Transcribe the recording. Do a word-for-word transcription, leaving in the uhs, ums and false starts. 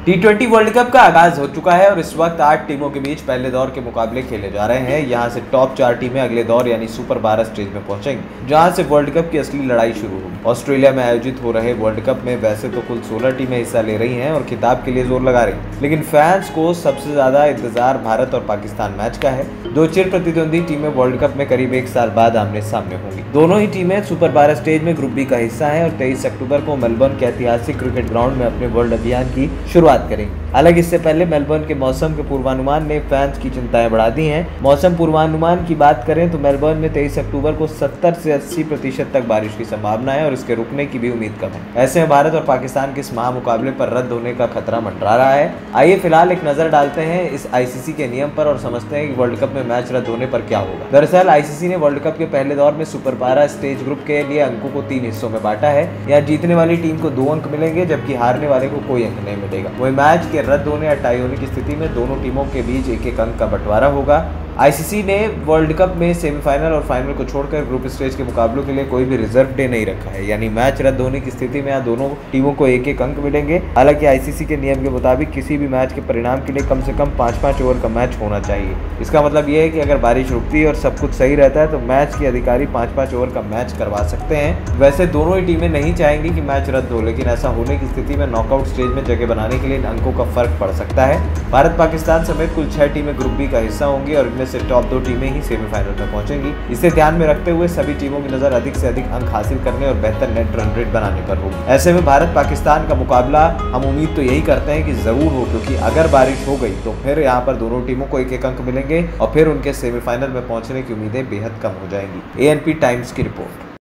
T twenty world cup का आगाज हो चुका है और इस वक्त आठ टीमों के बीच पहले दौर के मुकाबले खेले जा रहे हैं। यहां से टॉप चार टीमें अगले दौर यानी सुपर बारह स्टेज में पहुंचेंगी, जहां से वर्ल्ड कप की असली लड़ाई शुरू होगी। ऑस्ट्रेलिया में आयोजित हो रहे वर्ल्ड कप में वैसे तो कुल सोलह टीमें हिस्सा ले रही हैं और खिताब के लिए जोर लगा रही हैं, लेकिन फैंस को सबसे ज्यादा इंतजार भारत और पाकिस्तान मैच का है। दो चिर प्रतिद्वंदी टीमें वर्ल्ड कप में करीब एक साल बाद आमने सामने होंगी। दोनों ही टीमें सुपर बारह स्टेज में ग्रुप बी का हिस्सा हैं और तेईस अक्टूबर को मेलबर्न के ऐतिहासिक क्रिकेट ग्राउंड में अपने वर्ल्ड अभियान की शुरुआत करेंगे। हालांकि इससे पहले मेलबर्न के मौसम के पूर्वानुमान ने फैंस की चिंताएं बढ़ा दी हैं। मौसम पूर्वानुमान की बात करें तो मेलबर्न में तेईस अक्टूबर को सत्तर से अस्सी प्रतिशत तक बारिश की संभावना है और इसके रुकने की भी उम्मीद कम है। ऐसे में भारत और पाकिस्तान के इस महामुकाबले पर रद्द होने का खतरा मंडरा रहा है। आइए फिलहाल एक नजर डालते हैं इस आईसीसी के नियम पर और समझते हैं कि वर्ल्ड कप में मैच रद्द होने पर क्या होगा। दरअसल आईसीसी ने वर्ल्ड कप के पहले दौर में सुपर बारह स्टेज ग्रुप के लिए अंकों को तीन हिस्सों में बांटा है। यहाँ जीतने वाली टीम को दो अंक मिलेंगे जबकि हारने वाले को कोई अंक नहीं मिलेगा। वही मैच के रद्द होने या टाई होने की स्थिति में दोनों टीमों के बीच एक एक अंक का बंटवारा होगा। आईसीसी ने वर्ल्ड कप में सेमीफाइनल और फाइनल को छोड़कर ग्रुप स्टेज के मुकाबलों के लिए कोई भी रिजर्व डे नहीं रखा है, यानी मैच रद्द होने की स्थिति में यहाँ दोनों टीमों को एक एक अंक मिलेंगे। हालांकि आईसीसी के नियम के मुताबिक किसी भी मैच के परिणाम के लिए कम से कम पाँच पाँच ओवर का मैच होना चाहिए। इसका मतलब यह है कि अगर बारिश रुकती है और सब कुछ सही रहता है तो मैच के अधिकारी पाँच पाँच ओवर का मैच करवा सकते हैं। वैसे दोनों ही टीमें नहीं चाहेंगी कि मैच रद्द हो, लेकिन ऐसा होने की स्थिति में नॉकआउट स्टेज में जगह बनाने के लिए इन अंकों का फर्क पड़ सकता है। भारत पाकिस्तान समेत कुल छह टीमें ग्रुप बी का हिस्सा होंगी और इनमें से टॉप दो टीमें ही सेमीफाइनल में पहुंचेंगी। इसे ध्यान में रखते हुए सभी टीमों की नजर अधिक से अधिक अंक हासिल करने और बेहतर नेट रन रेट बनाने पर होगी। ऐसे में भारत पाकिस्तान का मुकाबला हम उम्मीद तो यही करते हैं कि जरूर हो, क्योंकि अगर बारिश हो गई तो फिर यहाँ पर दोनों टीमों को एक एक अंक मिलेंगे और फिर उनके सेमीफाइनल में पहुंचने की उम्मीदें बेहद कम हो जाएंगी। एएनपी टाइम्स की रिपोर्ट।